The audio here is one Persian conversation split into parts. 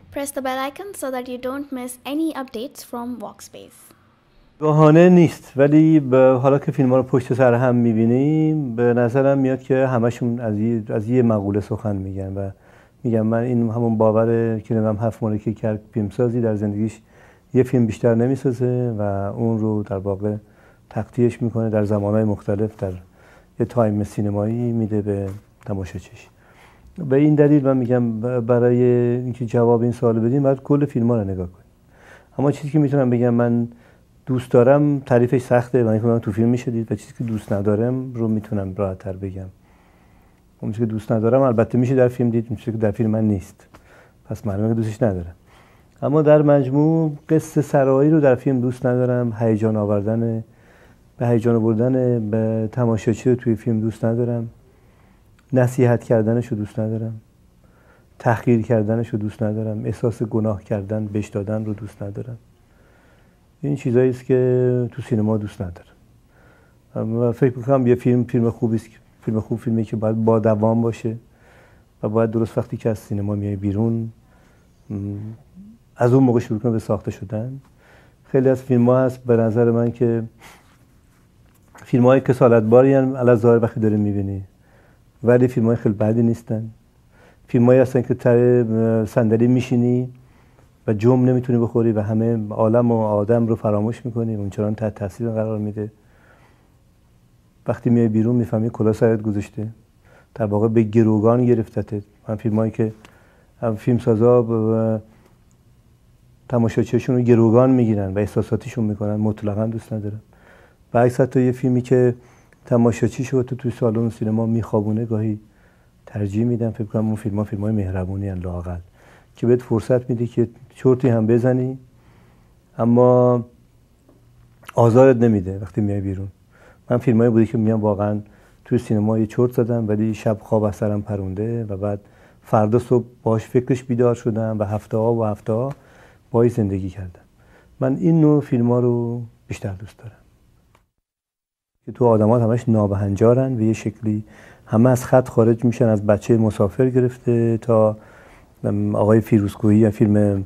Press the bell icon so that you don't miss any updates from Workspace. بهانه نیست، ولی حالا که فیلم‌ها رو پشت سر هم می‌بینیم به نظرم میاد که همشون از یه مقوله سخن میگن و میگم من این همون باوره که نمیدونم 7 ماهه که کرد فیلمسازی در زندگیش یه فیلم بیشتر نمیسازه و اون رو در واقع تقطیعش میکنه در زمانهای مختلف در یه تایم سینمایی میده به تماشاچیش. به این دلیل من میگم برای اینکه جواب این سوال بدیم باید کل فیلم‌ها رو نگاه کنیم. اما چیزی که میتونم بگم من دوست دارم تعریفش سخته، من تو فیلم میشه دید، و چیزی که دوست ندارم رو میتونم راحت‌تر بگم. اون چیزی که دوست ندارم البته میشه در فیلم دید، اون چیزی که در فیلم من نیست، پس معلومه که دوستش ندارم. اما در مجموع قصه سرایی رو در فیلم دوست ندارم، هیجان آوردن به هیجان آوردن به تماشاچی رو توی فیلم دوست ندارم، نصیحت کردنش رو دوست ندارم، تحقیر کردنش رو دوست ندارم، احساس گناه کردن بهش دادن رو دوست ندارم. این چیزایی است که تو سینما دوست ندارم. و فکر می‌کنم یه فیلم خوبی است، فیلمی که باید با دوام باشه و باید درست وقتی که از سینما میای بیرون از اون موقع شروع کنه به ساخته شدن. خیلی از فیلم‌ها هست به نظر من که فیلم‌های کسالت‌باری ان علاوه وقتی داره می‌بینی، ولی فیلم‌های خیلی بدی نیستن. فیلم‌هایی هستن که تر صندلی میشینی و جم نمیتونی بخوری و همه عالم و آدم رو فراموش میکنی، اونچنان تحت تاثیر قرار میده. وقتی میای بیرون میفهمی کلاه سرت گذاشته، در واقع به گروگان گرفتته. من فیلمایی که فیلمسازا و تماشاچیشون رو گروگان میگیرن و احساساتیشون میکنن مطلقاً دوست ندارم. برعکس حتی یه فیلمی که تماشاچیشو توی سالن سینما میخوابونه گاهی ترجیح میدم. فکر کنم اون فیلم‌های مهربونی ان لااقل که بهت فرصت میده که چرتی هم بزنی اما آزارت نمیده وقتی میای بیرون. من فیلمایی بوده که میگم واقعا توی سینما یه چرت زدم ولی شب خواب از سرم پرونده و بعد فردا صبح باش فکرش بیدار شدم و هفته ها باهاش زندگی کردم. من این نوع فیلم‌ها رو بیشتر دوست دارم که تو آدم‌ها همش نابهنجارن و یه شکلی همه از خط خارج میشن، از بچه مسافر گرفته تا آقای فیروزکوهی یا فیلم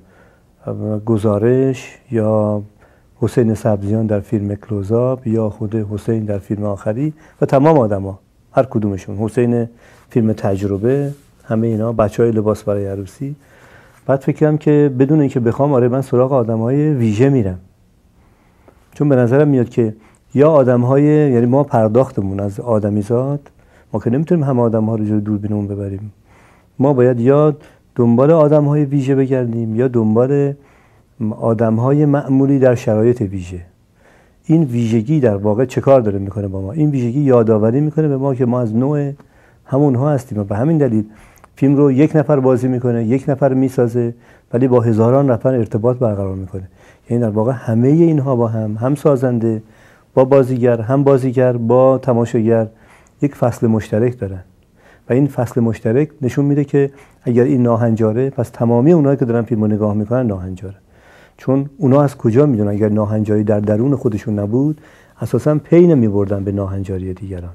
گزارش یا حسین سبزیان در فیلم کلوزآپ یا خود حسین در فیلم آخری و تمام آدما هر کدومشون، حسین فیلم تجربه، همه اینا بچهای لباس برای عروسی. بعد فکرم که بدون اینکه بخوام من سراغ آدمهای ویژه میرم، چون به نظرم میاد که یا آدمهای یعنی ما پرداختمون از آدمیزاد، ما که نمیتونیم همه آدم‌ها رو جلوی دوربینمون ببریم، ما باید یا دنبال آدم‌های ویژه بگردیم یا دنبال آدم‌های معمولی در شرایط ویژه. این ویژگی در واقع چه کار داره میکنه با ما؟ این ویژگی یادآوری میکنه به ما که ما از نوع همونها هستیم و به همین دلیل فیلم رو یک نفر بازی میکنه، یک نفر میسازه ولی با هزاران نفر ارتباط برقرار میکنه. یعنی در واقع همه اینها با هم سازنده، با بازیگر با تماشاگر یک فصل مشترک دارن و این فصل مشترک نشون میده که اگر این ناهنجاره پس تمامی اونایی که دارن فیلمو نگاه میکنن ناهنجاره. چون اونا از کجا میدونن اگر ناهنجاری در درون خودشون نبود اساسا پی نمیبردن به ناهنجاری دیگران.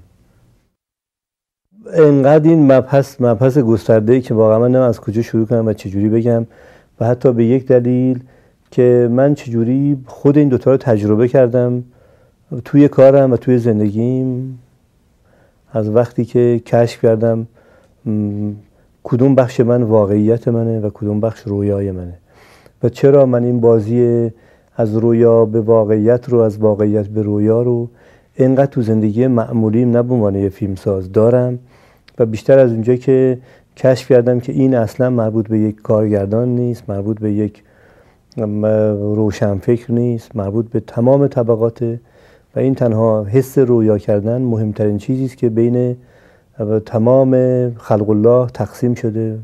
انقدر این مبحث گسترده‌ای که واقعا من نمیدونم از کجا شروع کنم و چجوری بگم، و حتی به یک دلیل که من چجوری خود این دوتا رو تجربه کردم توی کارم و توی زندگیم، از وقتی که کشف کردم کدوم بخش من واقعیت منه و کدوم بخش رویای منه و چرا من این بازی از رویا به واقعیت رو، از واقعیت به رویا رو اینقدر تو زندگی معمولیم نه به عنوان یه فیلمساز دارم و بیشتر از اونجایی که کشف کردم که این اصلا مربوط به یک کارگردان نیست، مربوط به یک روشنفکر نیست، مربوط به تمام طبقاته و این تنها حس رویا کردن مهمترین چیزی است که بین تمام خلق الله تقسیم شده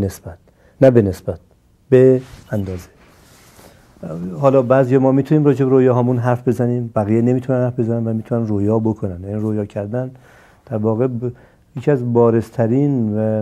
به اندازه. حالا بعضی ما میتونیم راجع به رویاهامون حرف بزنیم، بقیه نمیتونن حرف بزنن و میتونن رویا بکنن. یعنی رویا کردن در واقع یکی از بارزترین و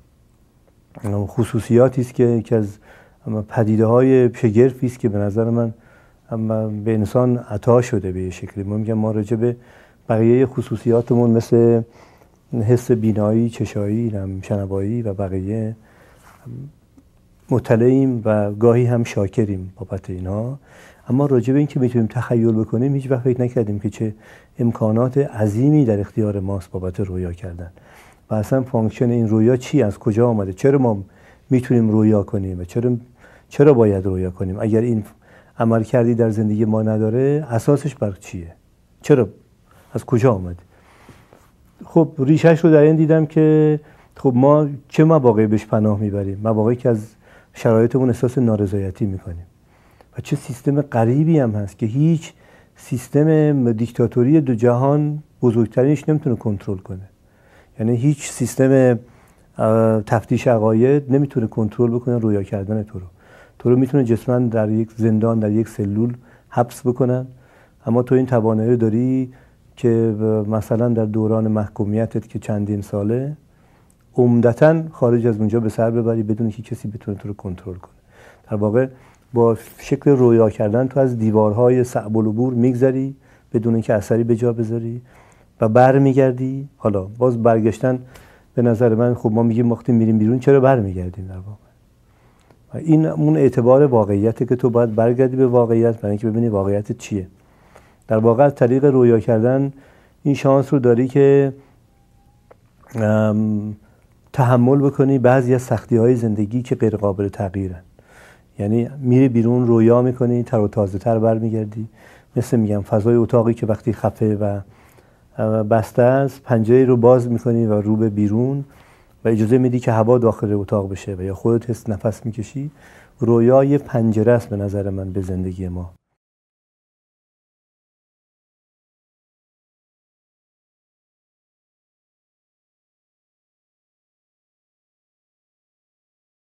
خصوصیاتی است که یکی از پدیده‌های شگرفی است که به نظر من به انسان عطا شده به یه شکلی. ما میگم ما راجع به بقیه خصوصیاتمون مثل حس بینایی، چشایی، شنوایی و بقیه مطلعیم و گاهی هم شاکریم بابت اینها، اما راجع به این که میتونیم تخیل بکنیم هیچ وقت فکر نکردیم که چه امکانات عظیمی در اختیار ماست بابت رویا کردن و اصلا فانکشن این رویا چی، از کجا آمده، چرا ما میتونیم رویا کنیم و چرا باید رویا کنیم. اگر این عمل کردی در زندگی ما نداره اساسش بر چیه، چرا، از کجا آمده؟ خب ریشهش رو در این دیدم که خب ما چه مواقعی بهش پناه میبریم، مواقعی که از شرایطمون احساس نارضایتی میکنیم و چه سیستم غریبی هم هست که هیچ سیستم دیکتاتوری دو جهان بزرگترینش نمیتونه کنترل کنه. یعنی هیچ سیستم تفتیش عقاید نمیتونه کنترل بکنه رویا کردن تو رو میتونه جسماً در یک زندان، در یک سلول حبس بکنن، اما تو این توانایی داری که مثلا در دوران محکومیتت که چندین ساله عمدتاً خارج از اونجا به سر ببری بدون که کسی بتونه تو رو کنترل کنه. در واقع با شکل رویا کردن تو از دیوارهای صعب العبور میگذری بدون اینکه اثری به جا بذاری و برمیگردی. حالا باز برگشتن به نظر من خب ما میگیم وقتی میریم بیرون چرا برمیگردیم، در واقع و این اون اعتبار واقعیته که تو باید برگردی به واقعیت برای اینکه ببینی واقعیت چیه. در واقع از طریق رویا کردن این شانس رو داری که تحمل بکنی بعضی از سختی‌های زندگی که غیر قابل تغییرن. یعنی میری بیرون رویا میکنی، تر و تازه تر برمیگردی. مثل میگم فضای اتاقی که وقتی خفه و بسته است پنجره رو باز میکنی و رو به بیرون و اجازه میدی که هوا داخل اتاق بشه و یا خودت نفس میکشی. رویا یه پنجره است به نظر من به زندگی ما.